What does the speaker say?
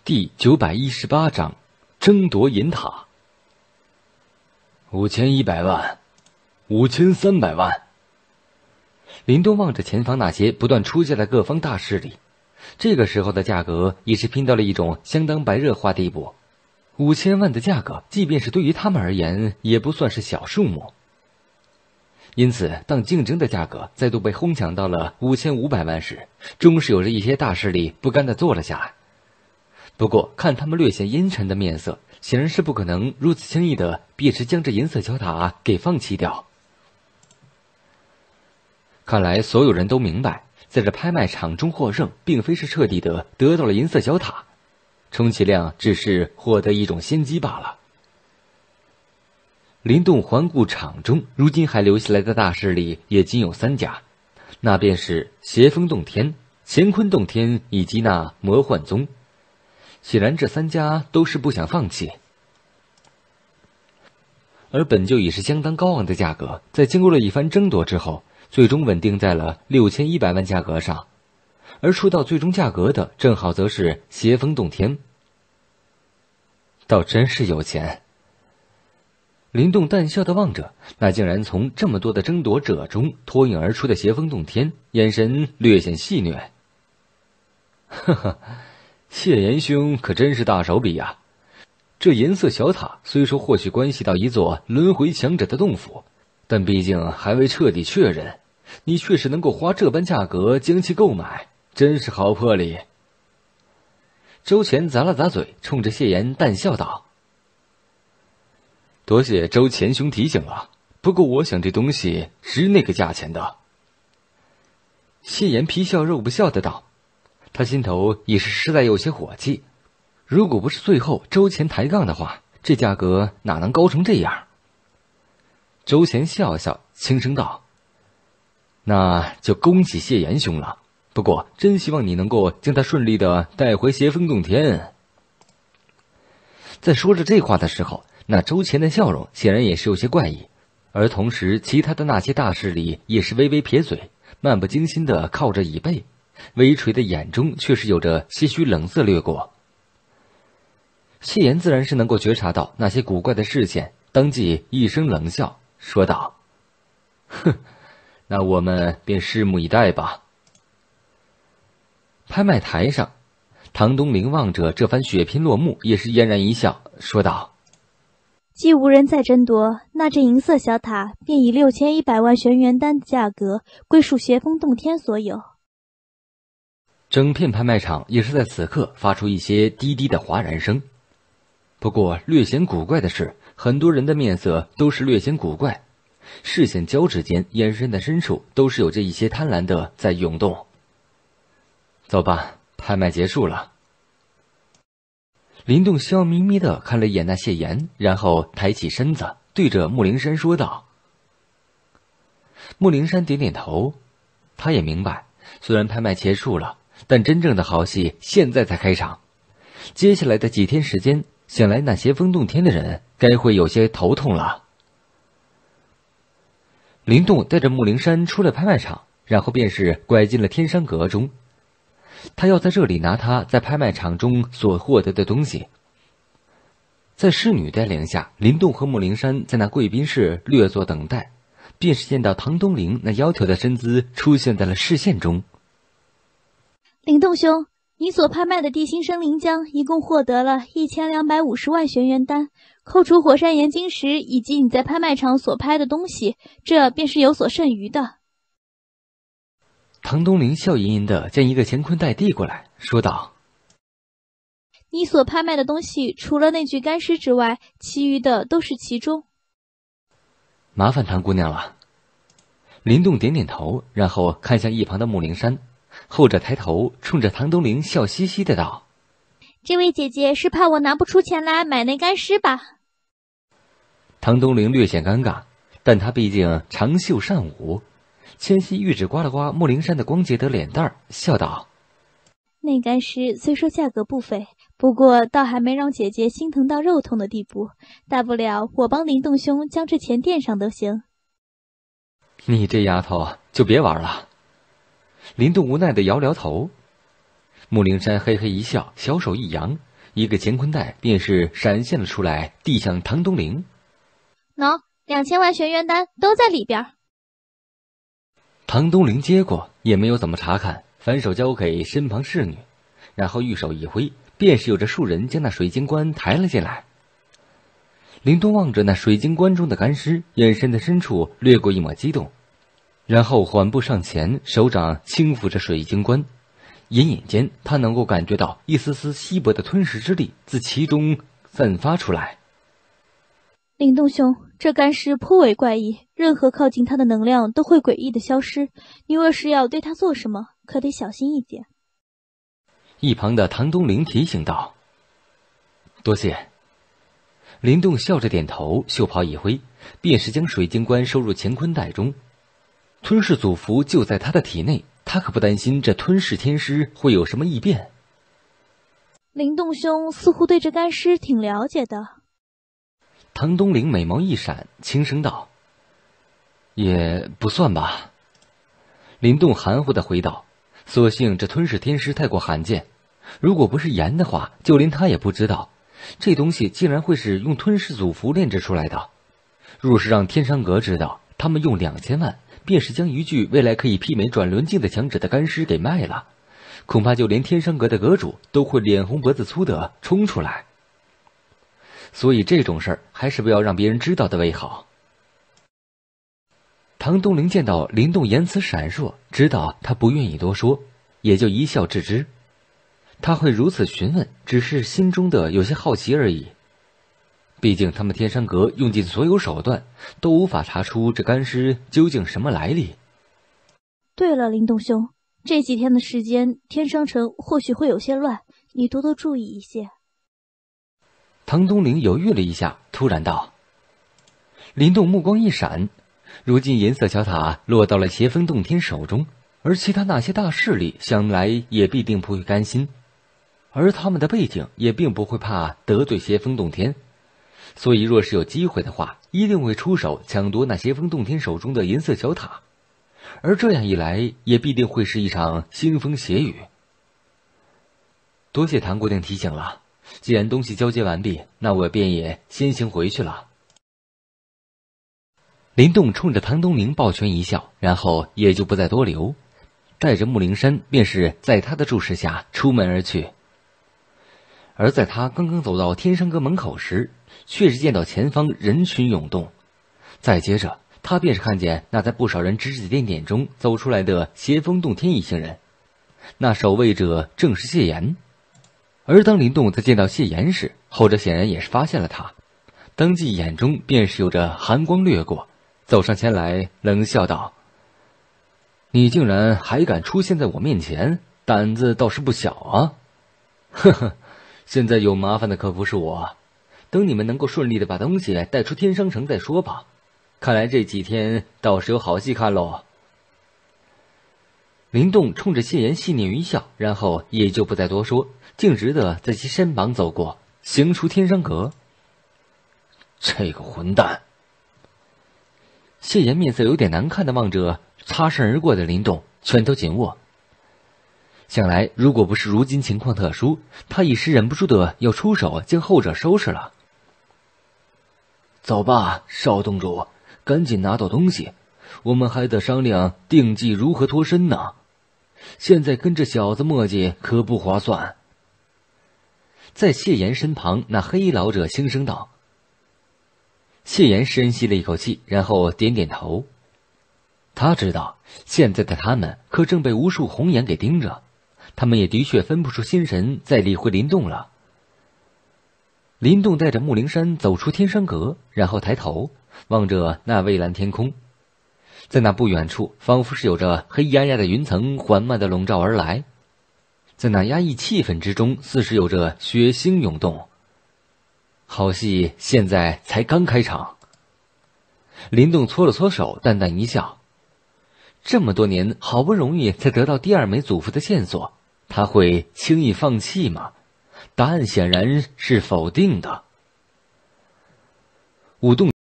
第918章，争夺银塔。5100万，5300万。林东望着前方那些不断出现的各方大势力，这个时候的价格已是拼到了一种相当白热化地步。5000万的价格，即便是对于他们而言，也不算是小数目。因此，当竞争的价格再度被哄抢到了5500万时，终是有着一些大势力不甘地坐了下来。不过，看他们略显阴沉的面色，显然是不可能如此轻易的便是将这银色小塔给放弃掉。看来所有人都明白，在这拍卖场中获胜，并非是彻底的得到了银色小塔，充其量只是获得一种先机罢了。林动环顾场中，如今还留下来的大势力也仅有3家，那便是邪风洞天、乾坤洞天以及那魔幻宗。显然这3家都是不想放弃，而本就已是相当高昂的价格，在经过了一番争夺之后，最终稳定在了6100万价格上。而出到最终价格的，正好则是邪风洞天。倒真是有钱。林动淡笑地望着那竟然从这么多的争夺者中脱颖而出的邪风洞天，眼神略显戏谑。呵呵，谢岩兄可真是大手笔呀！这银色小塔虽说或许关系到一座轮回强者的洞府，但毕竟还未彻底确认，你确实能够花这般价格将其购买，真是好魄力。周乾咂了咂嘴，冲着谢岩淡笑道：多谢周乾兄提醒了，不过我想这东西值那个价钱的。谢岩皮笑肉不笑的道，他心头也是实在有些火气，如果不是最后周乾抬杠的话，这价格哪能高成这样？周乾笑笑，轻声道：那就恭喜谢岩兄了，不过真希望你能够将他顺利的带回邪风洞天。在说着这话的时候，那周乾的笑容显然也是有些怪异，而同时其他的那些大势力也是微微撇嘴，漫不经心的靠着椅背，微垂的眼中却是有着些许冷色掠过。谢岩自然是能够觉察到那些古怪的视线，当即一声冷笑说道：哼，那我们便拭目以待吧。拍卖台上，唐东林望着这番血拼落幕，也是嫣然一笑说道： 既无人再争夺，那这银色小塔便以6100万玄元丹的价格归属邪风洞天所有。 整片拍卖场也是在此刻发出一些低低的哗然声。不过略显古怪的是，很多人的面色都是略显古怪，视线交织间，眼神的深处都是有着一些贪婪的在涌动。走吧，拍卖结束了。林动笑眯眯地看了一眼那谢岩，然后抬起身子对着穆灵山说道。穆灵山点点头，他也明白，虽然拍卖结束了，但真正的好戏现在才开场。接下来的几天时间，想来那邪风洞天的人该会有些头痛了。林动带着穆灵山出了拍卖场，然后便是拐进了天山阁中。他要在这里拿他在拍卖场中所获得的东西。在侍女带领下，林动和穆灵山在那贵宾室略作等待，便是见到唐东林那窈窕的身姿出现在了视线中。 林动兄，你所拍卖的地心生灵浆一共获得了1250万玄元丹，扣除火山岩晶石以及你在拍卖场所拍的东西，这便是有所剩余的。 唐东林笑吟吟地将一个乾坤袋递过来，说道： 你所拍卖的东西除了那具干尸之外，其余的都是其中。 麻烦唐姑娘了。林动点点头，然后看向一旁的穆灵山，后者抬头冲着唐东林笑嘻嘻的道： 这位姐姐是怕我拿不出钱来买那干尸吧？ 唐东林略显尴尬，但他毕竟长袖善舞，纤细玉指刮了刮穆灵山的光洁的脸蛋儿，笑道： 那干尸虽说价格不菲，不过倒还没让姐姐心疼到肉痛的地步，大不了我帮林动兄将这钱垫上都行。 你这丫头就别玩了。林动无奈地摇摇头。穆灵山嘿嘿一笑，小手一扬， 一个乾坤袋便是闪现了出来，递向唐东陵。 喏，2000万玄元丹都在里边。 唐东陵接过，也没有怎么查看，反手交给身旁侍女，然后玉手一挥，便是有着数人将那水晶棺抬了进来。林东望着那水晶棺中的干尸，眼神的深处掠过一抹激动，然后缓步上前，手掌轻抚着水晶棺，隐隐间他能够感觉到一丝丝稀薄的吞噬之力自其中散发出来。 林东兄，这干尸颇为怪异，任何靠近它的能量都会诡异的消失，你若是要对它做什么，可得小心一点。 一旁的唐东陵提醒道。多谢。林动笑着点头，袖袍一挥，便是将水晶棺收入乾坤袋中。吞噬祖符就在他的体内，他可不担心这吞噬天师会有什么异变。 林动兄似乎对这干尸挺了解的。 唐东陵美眸一闪，轻声道：也不算吧。林动含糊地回道，所幸这吞噬天师太过罕见，如果不是言的话，就连他也不知道这东西竟然会是用吞噬祖符炼制出来的。若是让天山阁知道他们用2000万便是将一具未来可以媲美转轮镜的强者的干尸给卖了，恐怕就连天山阁的阁主都会脸红脖子粗的冲出来。所以这种事儿还是不要让别人知道的为好。唐东陵见到林动言辞闪烁，知道他不愿意多说，也就一笑置之。他会如此询问，只是心中的有些好奇而已。毕竟他们天山阁用尽所有手段，都无法查出这干尸究竟什么来历。 对了，林动兄，这几天的时间，天商城或许会有些乱，你多多注意一些。 唐东陵犹豫了一下，突然道。林动目光一闪，如今银色小塔落到了邪风洞天手中，而其他那些大势力想来也必定不会甘心，而他们的背景也并不会怕得罪邪风洞天，所以若是有机会的话，一定会出手抢夺那邪风洞天手中的银色小塔，而这样一来也必定会是一场腥风血雨。多谢唐姑娘提醒了，既然东西交接完毕，那我便也先行回去了。林动冲着唐东陵抱拳一笑，然后也就不再多留，带着木灵山便是在他的注视下出门而去。而在他刚刚走到天山阁门口时，却是见到前方人群涌动，再接着他便是看见那在不少人指指点点中走出来的邪风洞天一行人，那守卫者正是谢岩。而当林动在见到谢岩时，后者显然也是发现了他，当即眼中便是有着寒光掠过，走上前来冷笑道：你竟然还敢出现在我面前，胆子倒是不小啊。呵呵，现在有麻烦的可不是我，等你们能够顺利的把东西带出天商城再说吧，看来这几天倒是有好戏看喽。林动冲着谢岩戏谑一笑，然后也就不再多说，径直的在其身旁走过，行出天商阁。这个混蛋！谢岩面色有点难看的望着擦身而过的林动，拳头紧握。想来如果不是如今情况特殊，他一时忍不住的要出手将后者收拾了。走吧，少洞主，赶紧拿到东西，我们还得商量定计如何脱身呢。现在跟这小子磨叽可不划算。在谢岩身旁，那黑衣老者轻声道。谢岩深吸了一口气，然后点点头。他知道现在的他们可正被无数红眼给盯着，他们也的确分不出心神再理会林动了。林动带着木灵山走出天山阁，然后抬头望着那蔚蓝天空，在那不远处仿佛是有着黑压压的云层缓慢地笼罩而来，在那压抑气氛之中似是有着血腥涌动。好戏现在才刚开场。林动搓了搓手，淡淡一笑，这么多年好不容易才得到第二枚祖符的线索，他会轻易放弃吗？答案显然是否定的。舞动